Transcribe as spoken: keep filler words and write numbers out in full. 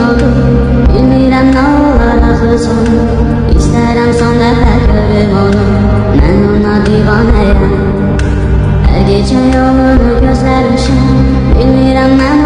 oldu. Bilmirəm nə olar axı sonu. İstərəm son dəfə görüm onu. Mən ona divanəyəm. Hər gecə yolunu gözləmişəm. Bilmirəm mən